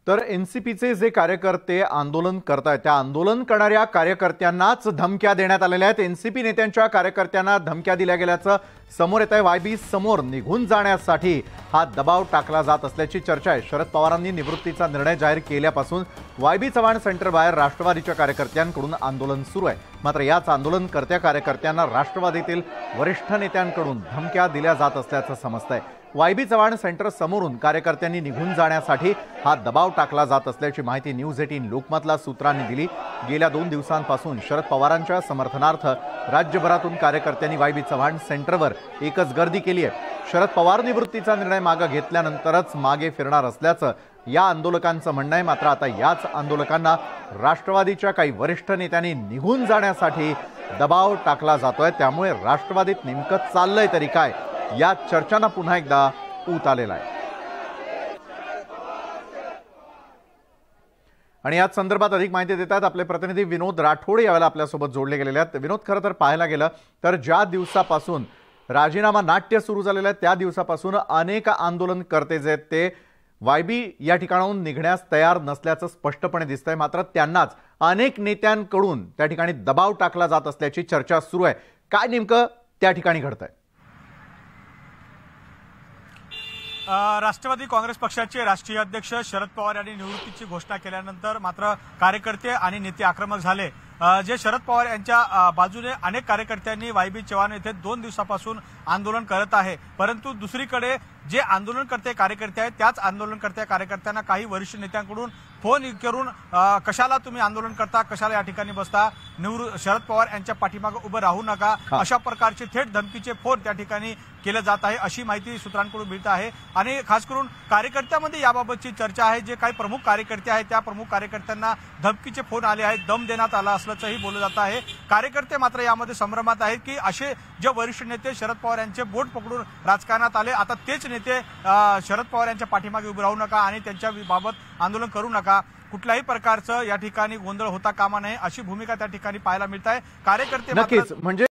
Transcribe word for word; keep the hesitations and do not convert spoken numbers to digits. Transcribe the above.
तर एनसीपीचे जे कार्यकर्ते आंदोलन करतायत त्या आंदोलन करणाऱ्या कार्यकर्त्यांनाच धमक्या देण्यात आलेल्या आहेत। एनसीपी नेत्यांच्या कार्यकर्त्यांना धमक्या दिल्या गेल्याचं समोर येत आहे। वायबी समोर निघून जाण्यासाठी हा दबाव टाकला जात असल्याची चर्चा आहे। शरद पवारांनी निवृत्तीचा निर्णय जाहीर केल्यापासून वायबी चव्हाण सेंटर बाहेर राष्ट्रवादीच्या कार्यकर्त्यांकडून आंदोलन सुरू आहे। मात्र याच आंदोलनकर्त्या कार्यकर्त्यांना राष्ट्रवादीतील वरिष्ठ नेत्यांकडून धमक्या दिल्या जात असल्याचं समजतंय। वायबी चव्हाण सेंटर समोरून कार्यकर्त्यांनी निघून जाण्यासाठी हा दबाव टाकला जात असल्याची माहिती न्यूज अठरा लोकमतला सूत्रांनी दिली। गेल्या दोन दिवसांपासून शरद पवारांच्या समर्थनार्थ राज्यभरातून कार्यकर्त्यांनी वायबी चव्हाण सेंटरवर एकच गर्दी केली आहे। शरद पवार निवृत्तीचा निर्णय मागे घेतल्यानंतरच मागे फिरणार असल्याचं या आंदोलकांचं म्हणणं आहे। मात्र आता याच आंदोलकांना राष्ट्रवादीच्या काही वरिष्ठ नेत्यांनी निघून जाण्यासाठी दबाव टाकला जातोय। त्यामुळे राष्ट्रवादीत नेमकं चाललंय तरी काय या चर्चांना पुन्हा एकदा ऊत आलेला आहे। आणि याच संदर्भात अधिक माहिती देतात आपले प्रतिनिधी विनोद राठोड यावेळेला आपल्यासोबत जोडले गेलेले आहेत। विनोद, खरं तर पाहायला गेलं तर ज्या दिवसापासून राजीनामा नाट्य सुरू झालेलं आहे त्या दिवसापासून अनेक आंदोलनकर्ते जे आहेत ते वायबी या ठिकाणाहून निघण्यास तयार नसल्याचं स्पष्टपणे दिसतंय। मात्र त्यांनाच अनेक नेत्यांकडून त्या ठिकाणी दबाव टाकला जात असल्याची चर्चा सुरू आहे। काय नेमकं त्या ठिकाणी घडतंय? राष्ट्रवादी काँग्रेस पक्षाचे राष्ट्रीय अध्यक्ष शरद पवार यांनी निवृत्तीची घोषणा केल्यानंतर मात्र कार्यकर्ते आणि नेते आक्रमक झाले। जे शरद पवार यांच्या बाजूने अनेक कार्यकर्त्यांनी वायबी चव्हाण येथे दोन दिवसापासून आंदोलन करत आहे। परंतु दुसरीकडे जे आंदोलनकर्ते कार्यकर्ते आहेत त्याच आंदोलनकर्त्या कार्यकर्त्यांना काही वरिष्ठ नेत्यांकडून फोन करून कशाला तुम्ही आंदोलन करता, कशाला या ठिकाणी बसता, निवृत्त शरद पवार यांच्या पाठीमागे उभं राहू नका, अशा प्रकारचे थेट धमकीचे फोन त्या ठिकाणी केले जात आहे अशी माहिती सूत्रांकडून मिळत आहे। आणि खास करून कार्यकर्त्यांमध्ये याबाबतची चर्चा आहे। जे काही प्रमुख कार्यकर्ते आहेत त्या प्रमुख कार्यकर्त्यांना धमकीचे फोन आले आहेत, दम देण्यात आला असल्याचंही बोललं जात आहे। कार्यकर्ते मात्र यामध्ये संभ्रमात आहेत की असे जे वरिष्ठ नेते शरद पवार यांचे बोट पकडून राजकारणात आले, आता तेच नेते शरद पवार यांच्या पाठीमागे उभे राहू नका आणि त्यांच्या बाबत आंदोलन करू नका, कुठल्याही प्रकारचं या ठिकाणी गोंधळ होता कामा नये अशी भूमिका त्या ठिकाणी पाहायला मिळत आहे। कार्यकर्ते नक्कीच म्हणजे